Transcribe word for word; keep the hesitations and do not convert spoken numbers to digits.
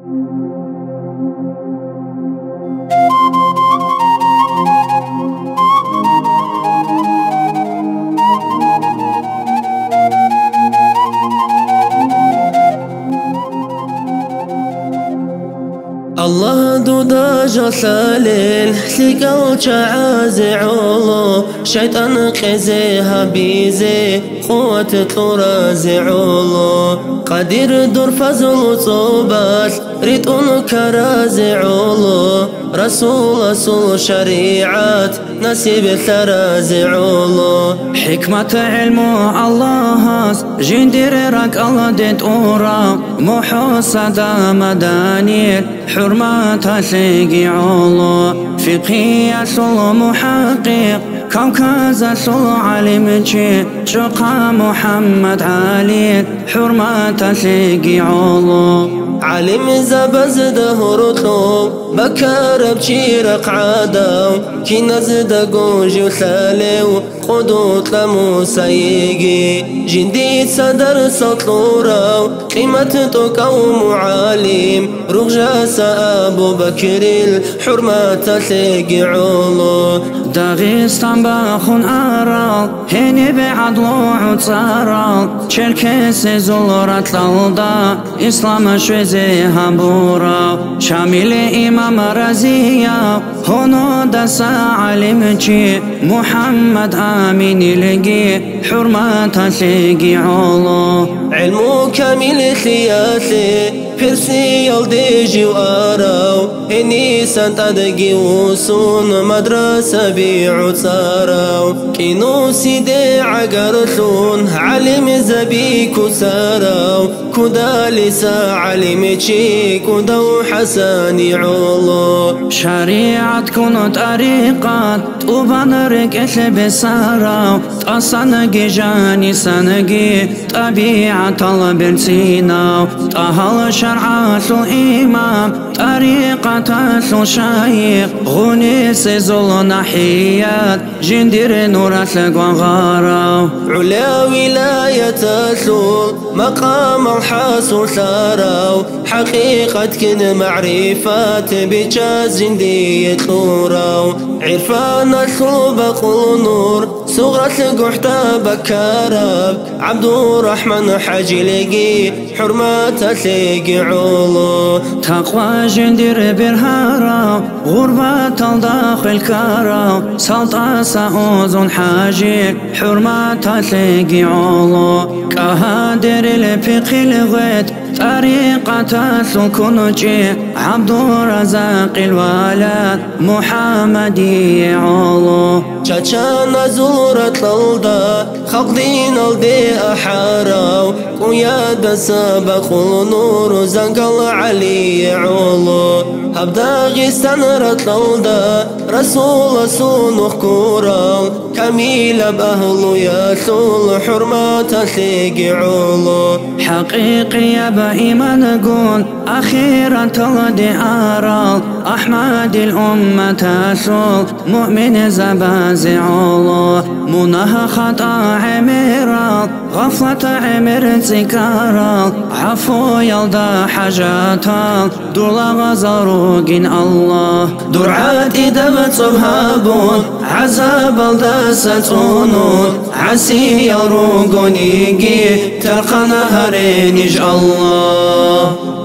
الله دودا جسالين سيكو تعازي علو شيطان قزيها بيزي قوة طرازي علو قدير دور فزل صوبات ريتون كرازي علو رسول رسول شريعات نسيب ثرازي علو حكمة علم الله جندير راك الله ديت أورا محوصة مدانير حرمة سيقي علو فقهي أصل محقق كوكاز أصل علم شقا محمد علي حرمة سيقي علو علم زبز دهرتو بكر بشيرق عادو كي نزد قوجي وثاليو قدوت لموسيقي جنديد صدر سطلورو قيمة قوم عالم رغجاس أبو بكر الحرمة تلقي علو داغستان باخون أرال هني بعدلو عطارال چركس زلورات لالدا إسلام شوزيها بورا شامل إمام رزيا هونو دسا علمتي محمد آمين لقي حرمة تلقي علو علمو كامل ثياثي فرسي يلديجي وآراو هني سنتدقي وصون مدرسة بيعو تاراو كينو سيدي عقرثون علم زبيكو ساراو كودا لسا علمتي كودا وحساني علو شريعة كونو طريقات وبنرك إثب ساراو تأسنقي جاني سنقي طبيعة طلب السيناو طهل شرعة الإمام طريقة الشيخ غنيس زل نحيات جندير نور وغارو علا ولاية الثول مقام الحاصل ثارو حقيقة كن معرفات بجاز جندية ثورو عرفان الثوب قل نور صغرة قحطة بكارب عبد الرحمن حاجي لقي حرمة تلقي علو تقوى جندير برهارو غربة داخل كارو سلطة سأوزن حاجي حرمة تلقي علو كهادر الفقه الغيت طريقة سكنجي عبد الرزاق الوالد محمدي علو شاشانا زورة للدا خلق دين الدي أحاراو قيادة سابق النور زنقل علي علو هبداغستان رت للدا رسول سونخ كوراو كميل بأهل ياسول حرمة تلقي علو حقيقي يا بإيمان نقول أخيرا تلدي آرال أحمد الأمة تسول مؤمن زبازي علو منها خطأ عميرال غفلة عمر تكارال عفو يلدا حاجاتال دولا غزروقين الله درعاتي دبت صبهابون عذاب الداستونون عسي يروقونيقي ترقى نهرين الله